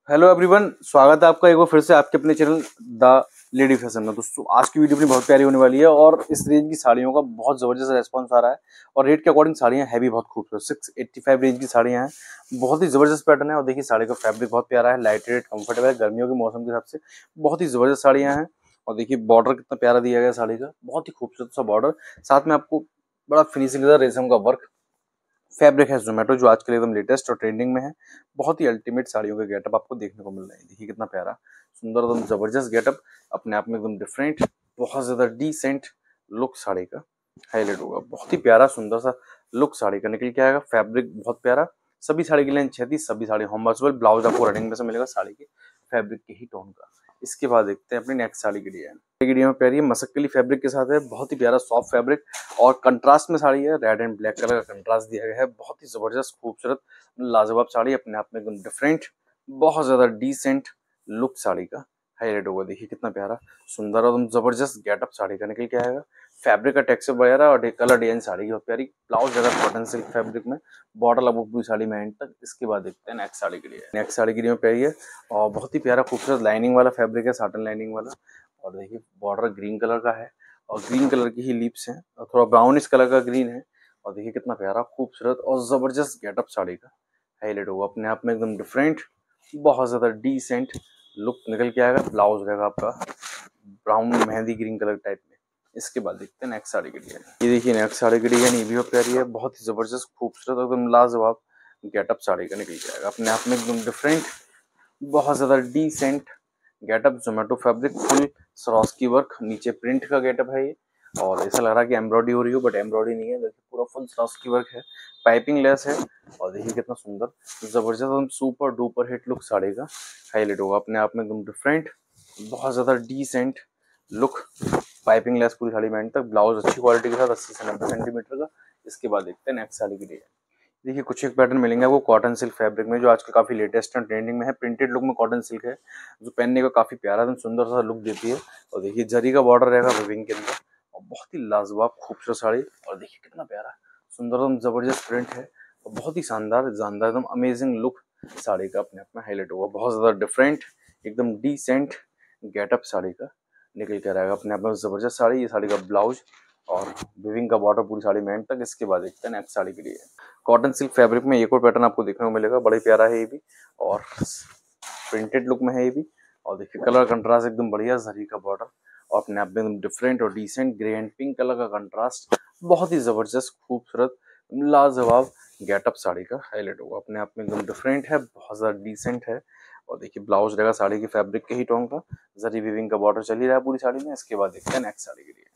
Hello everyone, स्वागत है आपका एक बार फिर से आपके अपने चैनल द लेडी फैशन में। दोस्तों आज की वीडियो अपनी बहुत प्यारी होने वाली है और इस रेंज की साड़ियों का बहुत जबरदस्त रेस्पॉन्स आ रहा है और रेट के अकॉर्डिंग साड़ियां है भी बहुत खूबसूरत। 685 रेंज की साड़ियां हैं, बहुत ही जबरदस्त पैटर्न है और देखिए साड़ी का फैब्रिक बहुत प्यारा है, लाइट वेट कंफर्टेबल है, गर्मियों के मौसम के हिसाब से बहुत ही जबरदस्त साड़ियां हैं। और देखिए बॉर्डर कितना प्यारा दिया गया साड़ी का, बहुत ही खूबसूरत सा बॉर्डर, साथ में आपको बड़ा फिनिशिंग रेशम का वर्क फैब्रिक है जोमेटो, जो आजकल एकदम लेटेस्ट और ट्रेंडिंग में है। बहुत ही अल्टीमेट साड़ियों के गेटअप आपको देखने को मिल रहे हैं। देखिए कितना प्यारा सुंदर एकदम जबरदस्त गेटअप, अपने आप में एकदम डिफरेंट, बहुत ज्यादा डिसेंट लुक साड़ी का हाईलाइट होगा। बहुत ही प्यारा सुंदर सा लुक साड़ी का निकल के आएगा, फैब्रिक बहुत प्यारा। सभी साड़ी की लेंथ 36, सभी साड़ी होमवर्चुअल, ब्लाउज आपको रनिंग में से मिलेगा साड़ी के फैब्रिक के ही टोन का। इसके बाद देखते हैं अपनी नेक्स्ट साड़ी की डिजाइन। में प्यारी मसक्कली फैब्रिक के साथ है, बहुत ही प्यारा सॉफ्ट फैब्रिक और कंट्रास्ट में साड़ी है, रेड एंड ब्लैक कलर का कंट्रास्ट दिया गया है। बहुत ही जबरदस्त खूबसूरत लाजवाब साड़ी, अपने आप में एकदम डिफरेंट, बहुत ज्यादा डिसेंट लुक साड़ी का हाईलाइट होगा। देखिए कितना प्यारा सुंदर और एकदम जबरदस्त गेटअप साड़ी का निकल के आएगा। फैब्रिक का टेक्सचर वगैरह और कलर डिजाइन साड़ी की बहुत प्यारी, ब्लाउज जगह कॉटन सिल्क फैब्रिक में, बॉर्डर लगभग पूरी साड़ी में एंड तक। इसके बाद देखते हैं नेक्स्ट साड़ी के लिए। नेक्स्ट साड़ी के लिए प्यारी है और बहुत ही प्यारा खूबसूरत लाइनिंग वाला फैब्रिक है, साटन लाइनिंग वाला। और देखिए बॉर्डर ग्रीन कलर का है और ग्रीन कलर की ही लीप्स हैं और थोड़ा ब्राउनिश कलर का ग्रीन है। और देखिए कितना प्यारा खूबसूरत और जबरदस्त गेटअप साड़ी का हाईलाइट होगा, अपने आप में एकदम डिफरेंट, बहुत ज्यादा डिसेंट लुक निकल के आएगा। ब्लाउज रहेगा आपका brown mehndi green colour type में। इसके बाद देखते हैं नेक्स्ट साड़ी के डिजाइन। ये देखिए नेक्स्ट साड़ी की डिजाइन, ये भी प्यारी है, बहुत ही जबरदस्त खूबसूरत एकदम लाजवाब गेटअप साड़ी का निकल के आएगा, अपने आप में एकदम डिफरेंट, बहुत ज्यादा डिसेंट गेटअप। जोमेटो फैब्रिक, फुल सरोस्की वर्क, नीचे प्रिंट का गेटअप है ये। और ऐसा लग रहा है कि एम्ब्रॉयडरी हो रही हो, बट एम्ब्रॉयडरी नहीं है। देखिए पूरा फुल सरोस्की वर्क है, पाइपिंग लेस है। और देखिए कितना सुंदर जबरदस्त एकदम super duper hit look sari का हाईलाइट होगा, अपने आप में एकदम डिफरेंट, बहुत ज्यादा डिसेंट लुक। पाइपिंग लेस पूरी साड़ी में एंड तक, ब्लाउज अच्छी क्वालिटी के साथ 80 से 90 सेंटीमीटर का। इसके बाद देखते हैं नेक्स्ट साड़ी की डिजाइन। देखिए कुछ एक पैटर्न मिलेंगे आपको कॉटन सिल्क फैब्रिक में, जो आजकल काफी लेटेस्ट एंड ट्रेंडिंग में है। प्रिंटेड लुक में कॉटन सिल्क है, जो पहनने का काफी प्यारा एकदम सुंदर सा लुक देती है। और देखिए जरी का बॉर्डर रहेगा विविंग के अंदर और बहुत ही लाजवाब खूबसूरत साड़ी। और देखिए कितना प्यारा सुंदर एकदम जबरदस्त प्रिंट है और बहुत ही शानदार जानदार एकदम अमेजिंग लुक साड़ी का अपने आप में हाईलाइट होगा। बहुत ज्यादा डिफरेंट, एकदम डिसेंट गेटअप साड़ी का निकल के रहेगा, अपने आप में जबरदस्त साड़ी। ये साड़ी का ब्लाउज और विविंग का बॉर्डर पूरी साड़ी में एंड तक। इसके बाद देखते हैं नेक्स्ट साड़ी के लिए। कॉटन सिल्क फैब्रिक में एक और पैटर्न आपको देखने को मिलेगा, बड़ा ही प्यारा है ये भी और प्रिंटेड लुक में है ये भी। और देखिए कलर कंट्रास्ट एकदम बढ़िया, जरी का बॉर्डर और अपने आप में एकदम डिफरेंट और decent grey and pink colour का कंट्रास्ट, बहुत ही जबरदस्त खूबसूरत लाजवाब गेटअप साड़ी का हाईलाइट होगा, अपने आप में एकदम डिफरेंट है, बहुत ज्यादा डिसेंट है। और देखिए ब्लाउज रहेगा साड़ी की फैब्रिक के ही टोन का, जरी वीविंग का बॉर्डर चल ही रहा है पूरी साड़ी में। इसके बाद देखते हैं नेक्स्ट साड़ी के लिए।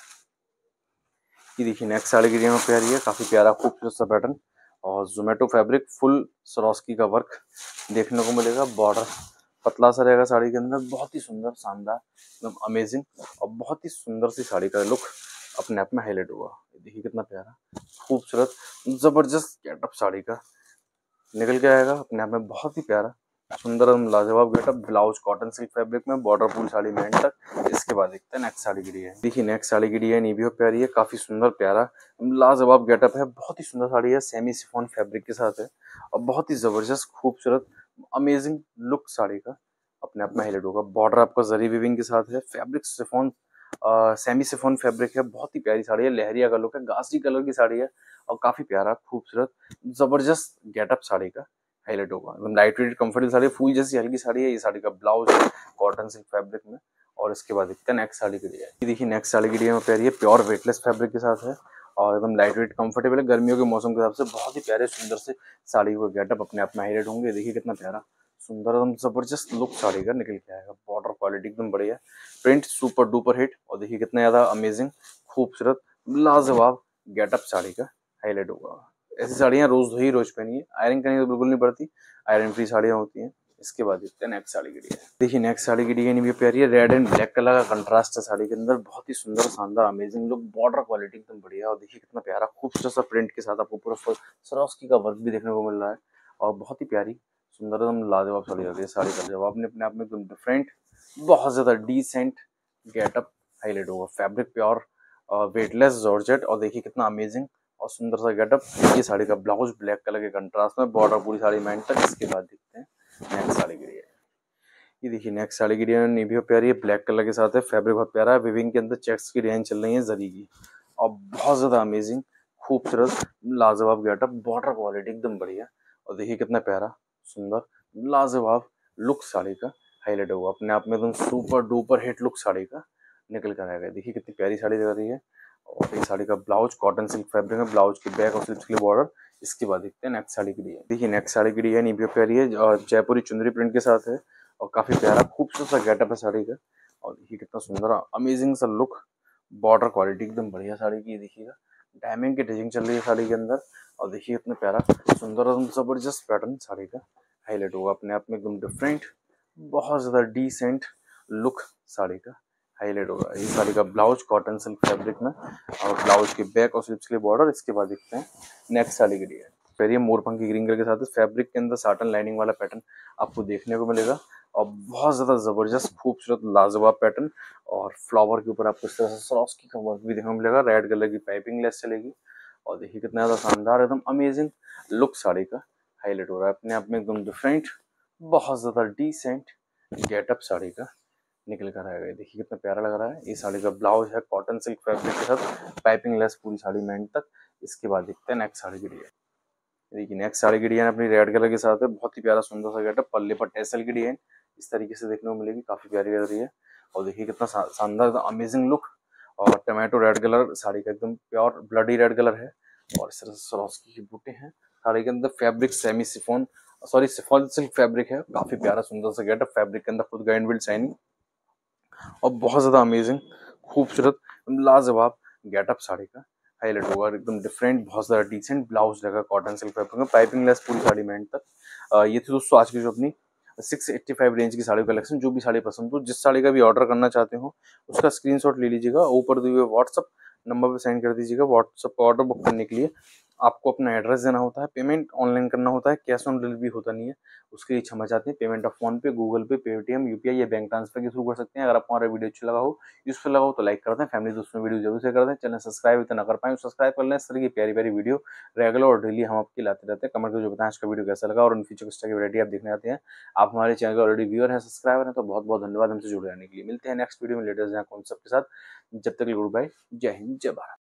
ये देखिए नेक्स्ट साड़ी की डिजाइन प्यारी है, काफी प्यारा खूबसूरत सा पैटर्न और जोमेटो फैब्रिक, फुल सरोस्की का वर्क देखने को मिलेगा। बॉर्डर पतला सा रहेगा साड़ी के अंदर, बहुत ही सुंदर शानदार एकदम अमेजिंग और बहुत ही सुंदर सी साड़ी का लुक अपने आप में हाईलाइट हुआ। देखिए कितना प्यारा खूबसूरत जबरदस्त गेटअप साड़ी का निकल के आएगा, अपने आप में बहुत ही प्यारा सुंदर लाजवाब getup. Blouse cotton silk fabric में, बॉर्डर पूरी साड़ी में एंड तक। इसके बाद देखते हैं नेक्स्ट साड़ी की डिजाइन। देखिए नेक्स्ट साड़ी की डिजाइन ये भी प्यारी है, काफी सुंदर प्यारा लाजवाब गेटअप है, बहुत ही सुंदर साड़ी है, सेमी शिफॉन फैब्रिक के साथ है और बहुत ही जबरदस्त खूबसूरत अमेजिंग लुक साड़ी का अपने आप में हाईलाइट होगा। बॉर्डर आपका जरी वीविंग के साथ है, fabric chiffon semi chiffon fabric है, बहुत ही प्यारी साड़ी है, लहरिया का लुक है, गाजरी कलर की साड़ी है और काफी प्यारा खूबसूरत जबरदस्त गेटअप साड़ी का हाईलाइट होगा। एकदम लाइट वेट कंफर्टेबल साड़ी, फूल जैसी हल्की साड़ी है। ये साड़ी का ब्लाउज है कॉटन सिल्क फैब्रिक में। और इसके बाद देखते हैं नेक्स्ट साड़ी की डिजाइन। ये देखिए नेक्स्ट साड़ी की डिजाइन प्यारी है, प्योर वेटलेस फैब्रिक के साथ है और एकदम लाइट वेट कंफर्टेबल है। गर्मियों के मौसम के हिसाब से बहुत ही प्यारे सुंदर से साड़ी को गेटअप अपने आप में हाईलाइट होंगे। देखिए कितना प्यारा सुंदर एकदम जबरदस्त लुक साड़ी का निकल के आएगा। बॉर्डर क्वालिटी एकदम बढ़िया, प्रिंट सुपर डुपर हिट और देखिए कितना ज्यादा अमेजिंग खूबसूरत लाजवाब गेटअप साड़ी का हाईलाइट होगा। ऐसी साड़ियाँ रोज धोई रोज पहनिए, आयरन करने की बिल्कुल नहीं पड़ती, आयरन फ्री साड़ियाँ होती हैं। इसके बाद देखते हैं नेक्स्ट साड़ी की डिजाइन। देखिए नेक्स्ट साड़ी की डिजाइन भी प्यारी है, रेड एंड ब्लैक कलर का कंट्रास्ट है साड़ी के अंदर, बहुत ही सुंदर शानदार अमेजिंग लुक, बॉर्डर क्वालिटी एकदम बढ़िया। और देखिए कितना प्यारा खूबसूरत सा प्रिंट के साथ आपको पूरा सरोस्की का वर्क भी देखने को मिल रहा है और बहुत ही प्यारी सुंदर एकदम लाजवाब साड़ी लग रही है। साड़ी का जवाब ने अपने आप में एकदम डिफरेंट, बहुत ज्यादा डिसेंट गेटअप हाईलाइट होगा। फैब्रिक प्योर वेटलेस जॉर्जेट और देखिए कितना अमेजिंग और सुंदर सा गेटअप। ये साड़ी का ब्लाउज ब्लैक कलर के कंट्रास्ट में, बॉर्डर पूरी साड़ी में एंड तक। इसके बाद देखते हैं नेक्स्ट साड़ी के लिए। ये देखिए नेक्स्ट साड़ी की डिजाइन ये भी प्यारी है, ब्लैक कलर के साथ है, फैब्रिक बहुत प्यारा है, विविंग के अंदर चेक्स की डिजाइन चल रही है जरी की, और बहुत ज्यादा अमेजिंग खूबसूरत लाजवाब गेटअप, बॉर्डर क्वालिटी एकदम बढ़िया। और देखिए कितना प्यारा सुंदर लाजवाब लुक साड़ी का हाईलाइट होगा अपने आप में, एकदम super duper hit look sari का निकल कर आएगा। देखिए कितनी प्यारी साड़ी लग रही है। और ये साड़ी का ब्लाउज कॉटन सिल्क फैब्रिक है, ब्लाउज की बैक और स्लीव्स के लिए बॉर्डर। इसके बाद देखते हैं नेक्स्ट साड़ी की डिजाइन। देखिए नेक्स्ट साड़ी की डिजाइन ये भी प्यारी है और जयपुरी चुंदरी प्रिंट के साथ है, और काफी प्यारा खूबसूरत सा गेटअप है साड़ी का। और देखिए कितना सुंदर अमेजिंग सा लुक, बॉर्डर क्वालिटी एकदम बढ़िया साड़ी की। देखिएगा डायमंड की डिजाइन चल रही है साड़ी के अंदर, और देखिए कितना प्यारा सुंदर और जबरदस्त पैटर्न साड़ी का हाईलाइट होगा अपने आप में, एकदम डिफरेंट बहुत ज्यादा डिसेंट लुक साड़ी का हाईलाइट होगा। ये साड़ी का ब्लाउज कॉटन सिल्क फैब्रिक में, और ब्लाउज के बैक और स्लीव्स के लिए बॉर्डर। इसके बाद देखते हैं नेक्स्ट साड़ी के डिजाइन। फिर ये मोरपंखी ग्रीन कलर के साथ फैब्रिक के अंदर साटन लाइनिंग वाला पैटर्न आपको देखने को मिलेगा, और बहुत ज्यादा जबरदस्त खूबसूरत लाजवाब पैटर्न। और फ्लावर के ऊपर आपको इस तरह से सरोस्की का वर्क भी देखने को मिलेगा, रेड कलर की पाइपिंग लेस चलेगी। और देखिए कितना ज्यादा शानदार एकदम अमेजिंग लुक साड़ी का हाईलाइट हो रहा है अपने आप में, एकदम डिफरेंट बहुत ज्यादा डिसेंट गेटअप साड़ी का निकल कर आएगा। देखिए कितना प्यारा लग रहा है। ये साड़ी का ब्लाउज है कॉटन सिल्क फैब्रिक के साथ पाइपिंग लेस पूरी साड़ी में एंड तक। इसके बाद देखते हैं नेक्स्ट साड़ी की डिजाइन। देखिए नेक्स्ट साड़ी की डिजाइन अपनी रेड कलर के साथ है, बहुत ही प्यारा सुंदर सा गेटअप, पल्ले पर टेसल की डिजाइन इस तरीके से देखने को मिलेगी, काफी प्यारी लग रही है। और देखिए कितना शानदार अमेजिंग लुक, और टमाटो रेड कलर साड़ी का एकदम प्योर ब्लडी रेड कलर है, और इस तरह से सरोस्की के बूटे हैं साड़ी के अंदर। Fabric semi chiffon sorry chiffon silk fabric है, काफी प्यारा सुंदर सा गेटअप, फैब्रिक के अंदर खुद का इनबिल्ट शाइनिंग, और बहुत ज्यादा अमेजिंग खूबसूरत लाजवाब गेटअप साड़ी का हाईलाइट होगा, एकदम डिफरेंट बहुत ज्यादा डिसेंट ब्लाउज लगा कॉटन सिल्क फैब्रिक में, पाइपिंग लेस पूरी साड़ी में एंड तक। ये थी दोस्तों आज की जो अपनी 685 रेंज की साड़ी कलेक्शन। जो भी साड़ी पसंद हो, जिस साड़ी का भी ऑर्डर करना चाहते हो, उसका स्क्रीनशॉट ले लीजिएगा, ऊपर दिए हुए व्हाट्सअप नंबर पे सेंड कर दीजिएगा। व्हाट्सअप पर ऑर्डर बुक करने के लिए आपको अपना एड्रेस देना होता है, पेमेंट ऑनलाइन करना होता है, कैश ऑन डिलीवरी होता नहीं है। उसके लिए क्षमा चाहते हैं। पेमेंट आप फोन पे, गूगल पे, पेटीएम, यूपीआई या बैंक ट्रांसफर के थ्रू कर सकते हैं। अगर आपको हमारा वीडियो अच्छा लगा हो, यूजफुल लगा हो, तो लाइक कर दें, फैमिली दोस्तों में वीडियो जरूर शेयर कर दें। चैनल सब्सक्राइब इतना कर पाए सब्सक्राइब कर लें। इस तरह की प्यारी प्यारी वीडियो रेगुलर और डेली हम आपकी लाते रहते हैं। कमेंट करके बताएं इसका वीडियो कैसा लगा, और इन फ्यूचर किस तरह की वैरायटी आप देखने आते हैं। आप हमारे चैनल के ऑलरेडी व्यूअर हैं, सब्सक्राइबर हैं, तो बहुत बहुत धन्यवाद हमसे जुड़े रहने के लिए। मिलते हैं नेक्स्ट वीडियो में लेटेस्ट कॉन्सेप्ट के साथ। जब तक गुड बाय, जय हिंद, जय भारत।